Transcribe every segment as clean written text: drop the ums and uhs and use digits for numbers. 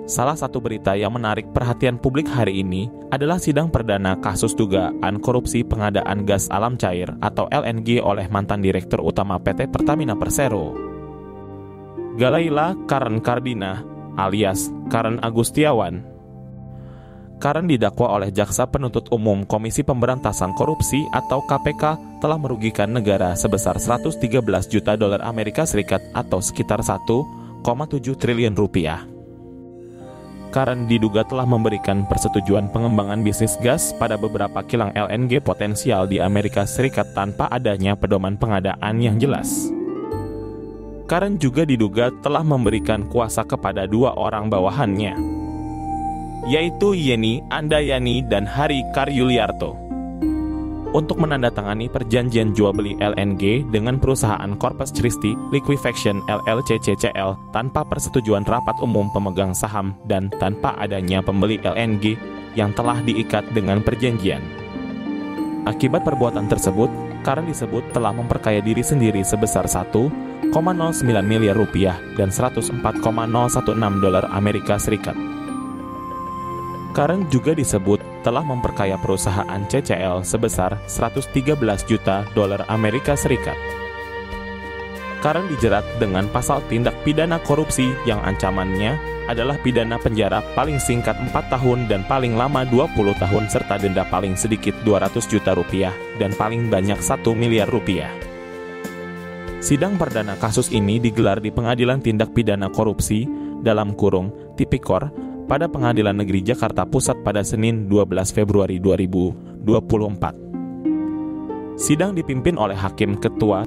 Salah satu berita yang menarik perhatian publik hari ini adalah sidang perdana kasus dugaan korupsi pengadaan gas alam cair atau LNG oleh mantan Direktur Utama PT Pertamina Persero, Galaila Karen Kardina alias Karen Agustiawan. Karen didakwa oleh Jaksa Penuntut Umum Komisi Pemberantasan Korupsi atau KPK telah merugikan negara sebesar 113 juta dolar Amerika Serikat atau sekitar 1,7 triliun rupiah. Karen diduga telah memberikan persetujuan pengembangan bisnis gas pada beberapa kilang LNG potensial di Amerika Serikat tanpa adanya pedoman pengadaan yang jelas. Karen juga diduga telah memberikan kuasa kepada 2 orang bawahannya, yaitu Yeni Andayani dan Hari Karyuliarto, untuk menandatangani perjanjian jual beli LNG dengan perusahaan Corpus Christi Liquefaction LLC CCL tanpa persetujuan rapat umum pemegang saham dan tanpa adanya pembeli LNG yang telah diikat dengan perjanjian. Akibat perbuatan tersebut, Karen disebut telah memperkaya diri sendiri sebesar 1,09 miliar rupiah dan 104,016 dolar Amerika Serikat. Karen juga disebut telah memperkaya perusahaan CCL sebesar 113 juta dolar Amerika Serikat. Karen dijerat dengan pasal tindak pidana korupsi yang ancamannya adalah pidana penjara paling singkat 4 tahun dan paling lama 20 tahun serta denda paling sedikit 200 juta rupiah dan paling banyak 1 miliar rupiah. Sidang perdana kasus ini digelar di Pengadilan Tindak Pidana Korupsi (Tipikor) pada Pengadilan Negeri Jakarta Pusat pada Senin 12 Februari 2024. Sidang dipimpin oleh Hakim Ketua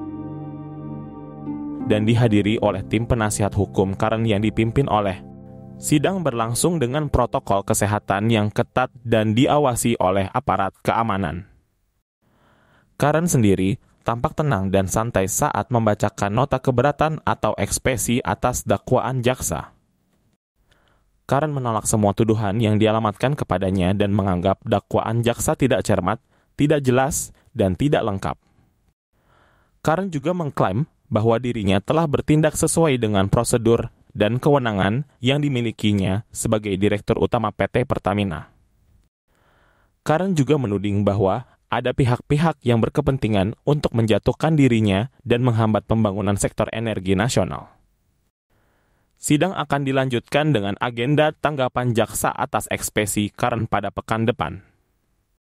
dan dihadiri oleh tim penasihat hukum Karen yang dipimpin oleh. Sidang berlangsung dengan protokol kesehatan yang ketat dan diawasi oleh aparat keamanan. Karen sendiri tampak tenang dan santai saat membacakan nota keberatan atau ekspesi atas dakwaan jaksa. Karen menolak semua tuduhan yang dialamatkan kepadanya dan menganggap dakwaan jaksa tidak cermat, tidak jelas, dan tidak lengkap. Karen juga mengklaim bahwa dirinya telah bertindak sesuai dengan prosedur dan kewenangan yang dimilikinya sebagai Direktur Utama PT Pertamina. Karen juga menuding bahwa ada pihak-pihak yang berkepentingan untuk menjatuhkan dirinya dan menghambat pembangunan sektor energi nasional. Sidang akan dilanjutkan dengan agenda tanggapan jaksa atas ekspesi Karen pada pekan depan.